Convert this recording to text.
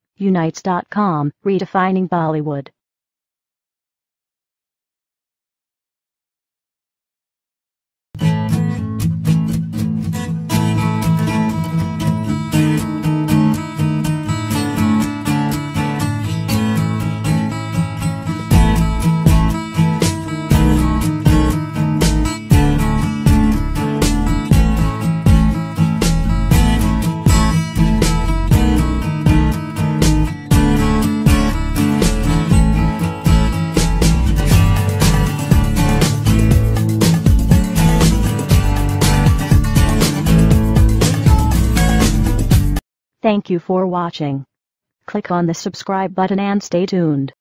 Unites.com, redefining Bollywood. Thank you for watching. Click on the subscribe button and stay tuned.